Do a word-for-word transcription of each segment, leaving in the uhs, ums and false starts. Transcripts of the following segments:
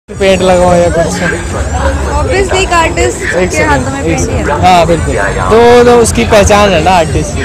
Paint लगाओ या कुछ ऑब्वियसली एक आर्टिस्ट के हाथों में पेंट ही है। हाँ बिल्कुल, तो, तो उसकी पहचान है ना आर्टिस्ट।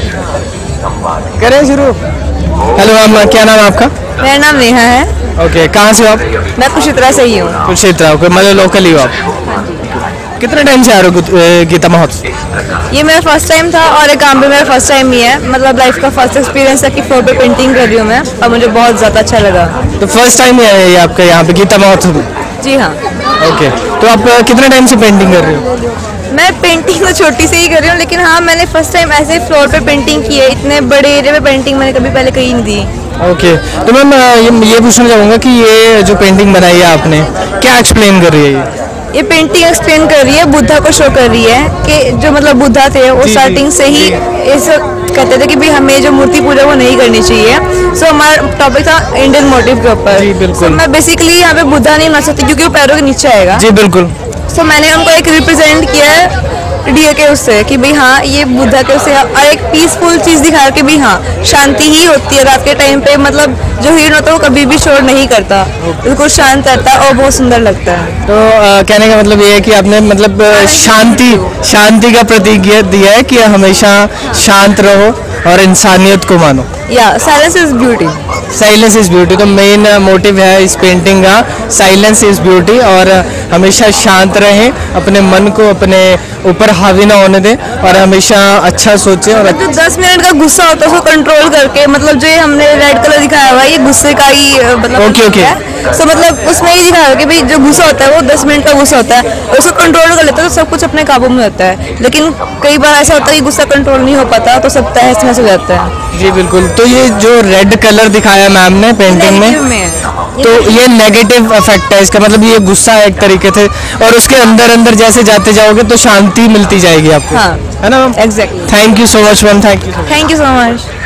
करें शुरू। हेलो मैम, क्या नाम है आपका? मेरा नाम नेहा है। ओके, कहाँ से हो आप? मैं कुशित्रा से ही हूँ। कुशित्रा, मतलब लोकल ही हो आप? कितने टाइम से आ रहे हो गीता महोत्सव? ये मेरा फर्स्ट टाइम था और एक काम भी मेरा फर्स्ट टाइम ही है, मतलब लाइफ का फर्स्ट एक्सपीरियंस है कि फ्लोर पे पेंटिंग कर रही हूँ मैं, और मुझे बहुत ज़्यादा अच्छा लगा। तो फर्स्ट टाइम ही है ये आपका यहाँ पे गीता महोत्सव? जी हाँ। ओके, तो आप कितने टाइम से पेंटिंग कर रहे हो? मैं पेंटिंग तो छोटी से ही कर रही हूँ, लेकिन हाँ मैंने फर्स्ट टाइम ऐसे फ्लोर पे पेंटिंग की है। इतने बड़े एरिया में पेंटिंग मैंने कभी पहले कहीं नहीं दी। Okay okay. तो मैम ये, ये पूछना चाहूँगा कि ये जो पेंटिंग बनाई है आपने, क्या एक्सप्लेन कर रही है ये? ये पेंटिंग एक्सप्लेन कर रही है, बुद्धा को शो कर रही है कि जो मतलब बुद्धा थे वो स्टार्टिंग से ही इस कहते थे कि भी हमें जो मूर्ति पूजा वो नहीं करनी चाहिए। सो so, हमारा टॉपिक था इंडियन मोटिव के ऊपर। जी बिल्कुल। so, मैं बेसिकली यहाँ पे बुद्धा नहीं बना सकती क्योंकि वो पैरों के नीचे आएगा। जी बिल्कुल। सो so, मैंने उनको एक रिप्रेजेंट किया है डीए के उससे कि भाई हाँ ये बुद्धा के उससे, और एक पीसफुल चीज़ दिखा के भी हाँ शांति ही होती है रात के टाइम पे। मतलब जो हीरो होता है वो कभी भी शोर नहीं करता, बिल्कुल शांत रहता है और बहुत सुंदर लगता है। तो आ, कहने का मतलब ये है कि आपने मतलब शांति शांति का प्रतीक दिया है कि हमेशा शांत रहो और इंसानियत को मानो। या silence is beauty. Silence is beauty, तो मेन मोटिव है इस पेंटिंग का, साइलेंस इज ब्यूटी। और हमेशा शांत रहें, अपने मन को अपने ऊपर हावी ना होने दें और हमेशा अच्छा सोचें। और जो दस मिनट का गुस्सा होता है उसको कंट्रोल करके, मतलब जो हमने रेड कलर दिखाया हुआ है ये गुस्से का ही मतलब ओके ओके। सो मतलब उसमें ये दिखाया कि भाई जो गुस्सा होता है वो दस मिनट का गुस्सा होता है, और उसको कंट्रोल कर लेता है तो सब कुछ अपने काबू में होता है। लेकिन कई बार ऐसा होता है कि गुस्सा कंट्रोल नहीं हो पाता तो सब तहस नहस हो जाता है। जी बिल्कुल। तो ये जो रेड कलर दिखाया मैम ने पेंटिंग में, में तो ये नेगेटिव इफेक्ट है इसका, मतलब ये गुस्सा है एक तरीके से, और उसके अंदर अंदर जैसे जाते जाओगे तो शांति मिलती जाएगी आपको। हाँ है ना ma'am? Exactly. Thank you so much ma'am. Thank you thank you so much.